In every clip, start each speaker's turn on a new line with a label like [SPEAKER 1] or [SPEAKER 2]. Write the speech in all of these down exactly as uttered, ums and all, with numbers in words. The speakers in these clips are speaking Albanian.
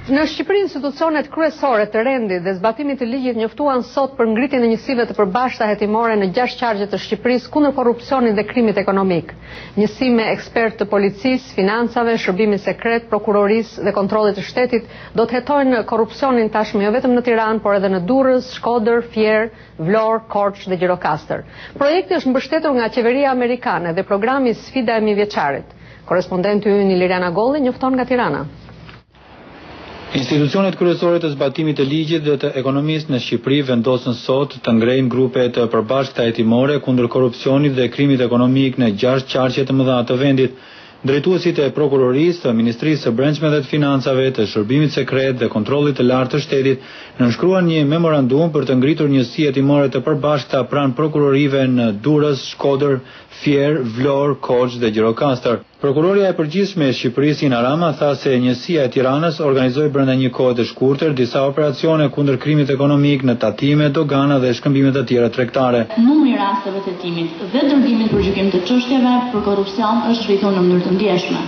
[SPEAKER 1] Në Shqipëri, institucionet kryesore të rendit dhe zbatimit të ligjit njoftuan sot për ngritjen e njësive të përbashkëta hetimore në gjashtë qargje të Shqipërisë kundër korrupsionit dhe krimit ekonomik. Njësi me ekspert të policisë, financave, shërbimit sekret, prokurorisë dhe kontrollit të shtetit do të hetojnë korrupsionin tashmë jo vetëm në Tiranë, por edhe në Durrës, Shkodër, Fier, Vlorë, Korçë dhe Gjirokastër. Projekti është mbështetur nga qeveria amerikane dhe programi Sfida e mijëvjeçarit. Korrespondenti ynë Iliriana Golli njofton nga Tirana.
[SPEAKER 2] Institucionet kryesore të zbatimit të ligjit dhe të ekonomisë në Shqipëri vendosën sot të ngrejnë grupe të përbashkëta hetimore kundër korrupsionit dhe krimit ekonomik në gjashtë qarqe të mëdha të vendit. Drejtuesit e prokurorisë, të Ministrisë së Brendshme dhe të Financave, të Shërbimit Sekret dhe Kontrollit të Lartë të Shtetit nënshkruan një memorandum për të ngritur njësi hetimore të përbashkëta pranë prokurorive në Durrës, Shkodër, Fier, Vlorë, Korçë dhe Gjirokastër. Prokuroria e përgjithshme e Shqipërisë Ina Rama tha se njësia e Tiranës organizoi brenda një kohe të shkurtër disa operacione kundër krimit ekonomik në tatime, dogana dhe shkëmbime të tjera tregtare.
[SPEAKER 3] Numri i rasteve të hetimit dhe dërgimit për gjykim të çështjeve për korrupsion është rritur në mënyrë të ndjeshme.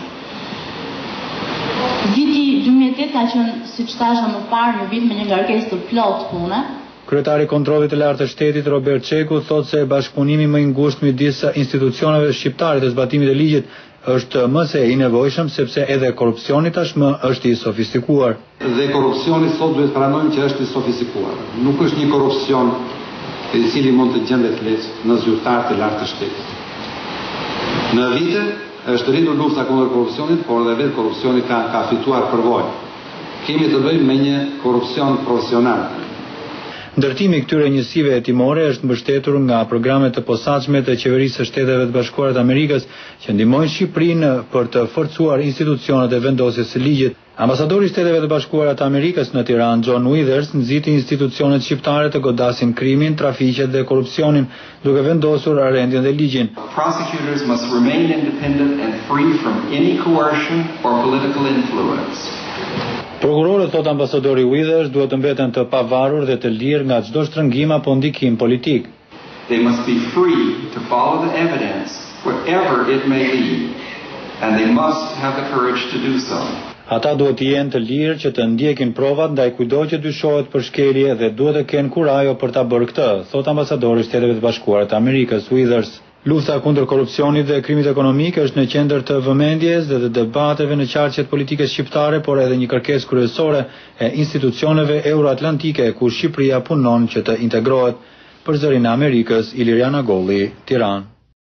[SPEAKER 3] Viti dy mijë e tetë ka qenë, siç thashë më parë, një vit me një ngarkesë të plotë pune.
[SPEAKER 2] Kryetari i Kontrollit të Lartë të Shtetit Robert Çeku thotë se bashkëpunimi më i ngushtë midis institucioneve shqiptare të zbatimit të ligjit është më se i nevojshëm sepse edhe korrupsioni tashmë është i sofistikuar.
[SPEAKER 4] Dhe korrupsioni sot duhet pranojmë që është i sofistikuar. Nuk është një korrupsion i cili mund të gjendet lehtë në zyrtarë të lartë të shtetit. Në vite është rritur lufta kundër korrupsionit, por edhe vetë korrupsioni ka, ka fituar përvojë. Kemi të bëjmë me një korrupsion profesional.
[SPEAKER 2] Ndërtimi i këtyre njësive hetimore është mbështetur nga programe të posaçme të Qeverisë së Shteteve të Bashkuara të Amerikës që ndihmojnë Shqipërinë për të forcuar institucionet e vendosjes së ligjit. Ambasadori i Shteteve të Bashkuara të Amerikës në Tiranë, John Withers, nxiti institucionet shqiptare të godasin krimin, trafiqet dhe korrupsionin, duke vendosur rendin dhe ligjin.
[SPEAKER 5] Prosecutors must remain independent and free from any coercion or political influence.
[SPEAKER 2] Prokurorët, thot ambasadori Withers, duhet të mbeten të pavarur dhe të lirë nga çdo shtrëngim apo ndikim politik.
[SPEAKER 5] They must be free to follow the evidence wherever it may lead, and they must have the courage to do so.
[SPEAKER 2] Ata duhet të jenë të lirë që të ndjekin provat ndaj kujdo që dyshohet për shkelje dhe duhet të kenë kurajo për ta bërë këtë, thot ambasadori i Shteteve të Bashkuara të Amerikës Withers. Lufta kundër korrupsionit dhe krimit ekonomik është në qendër të vëmendjes dhe të debateve në qarqet politike shqiptare, por edhe një kërkesë kryesore e institucioneve euroatlantike ku Shqipëria punon që të integrohet. Për zërin e Amerikës, Iliriana Golli, Tiranë.